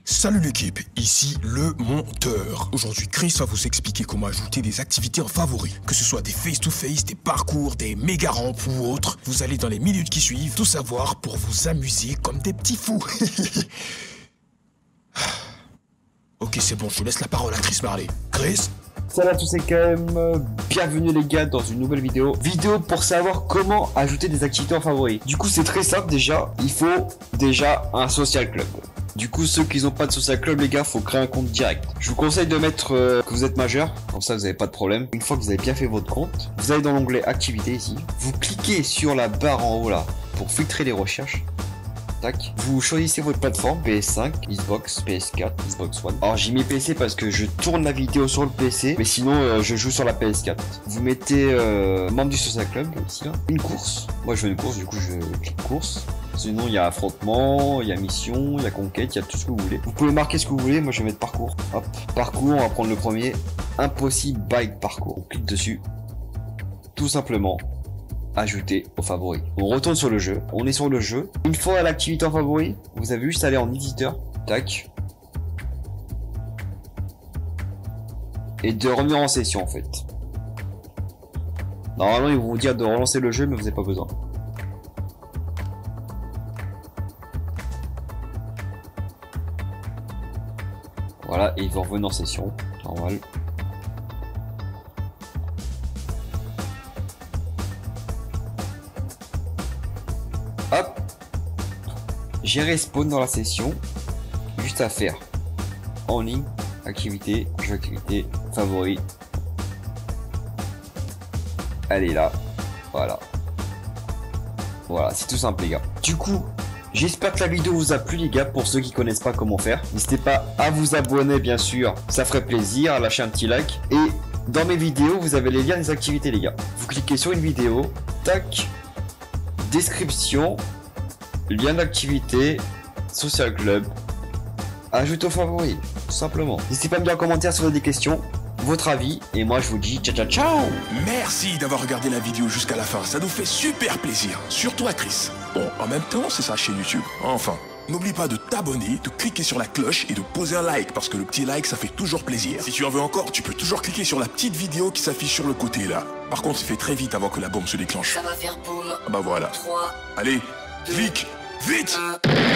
Salut l'équipe, ici le monteur. Aujourd'hui, Chris va vous expliquer comment ajouter des activités en favoris. Que ce soit des face-to-face, des parcours, des méga rampes ou autres, vous allez dans les minutes qui suivent tout savoir pour vous amuser comme des petits fous. Ok, c'est bon, je laisse la parole à Chris Marley. Chris? Salut à tous, c'est KM, bienvenue les gars dans une nouvelle vidéo. Vidéo pour savoir comment ajouter des activités en favoris. Du coup c'est très simple déjà, il faut déjà un social club. Du coup ceux qui n'ont pas de social club les gars, faut créer un compte direct. Je vous conseille de mettre que vous êtes majeur, comme ça vous n'avez pas de problème. Une fois que vous avez bien fait votre compte, vous allez dans l'onglet activités ici. Vous cliquez sur la barre en haut là pour filtrer les recherches. Tac. Vous choisissez votre plateforme, PS5, Xbox, PS4, Xbox One. Alors j'ai mis PC parce que je tourne la vidéo sur le PC, mais sinon je joue sur la PS4. Vous mettez membre du social club, ici là. Une course. Moi je veux une course, du coup je clique course. Sinon il y a affrontement, il y a mission, il y a conquête, il y a tout ce que vous voulez. Vous pouvez marquer ce que vous voulez, moi je vais mettre parcours. Hop, parcours, on va prendre le premier. Impossible bike parcours. On clique dessus. Tout simplement. Ajouter aux favoris. On retourne sur le jeu, on est sur le jeu. Une fois à l'activité en favori, vous avez juste aller en éditeur, tac, et de revenir en session en fait. Normalement ils vont vous dire de relancer le jeu mais vous n'avez pas besoin. Voilà, et ils vont revenir en session, normal. Hop, j'ai respawn dans la session, juste à faire en ligne, activité, jeu activité, favori. Elle est là, voilà. Voilà, c'est tout simple les gars. Du coup, j'espère que la vidéo vous a plu les gars, pour ceux qui connaissent pas comment faire. N'hésitez pas à vous abonner bien sûr, ça ferait plaisir, à lâcher un petit like. Et dans mes vidéos, vous avez les liens des activités les gars. Vous cliquez sur une vidéo, tac. Description, lien d'activité, social club, ajoute aux favoris, tout simplement. N'hésitez pas à me dire en commentaire si vous avez des questions, votre avis, et moi je vous dis ciao ciao ciao. Merci d'avoir regardé la vidéo jusqu'à la fin, ça nous fait super plaisir, surtout à Chris. Bon, en même temps, c'est sa chaîne YouTube, enfin. N'oublie pas de t'abonner, de cliquer sur la cloche et de poser un like, parce que le petit like, ça fait toujours plaisir. Si tu en veux encore, tu peux toujours cliquer sur la petite vidéo qui s'affiche sur le côté là. Par contre, fais très vite avant que la bombe se déclenche. Ça va faire boum. Ah bah voilà. 3. Allez, 2, clique, vite 1.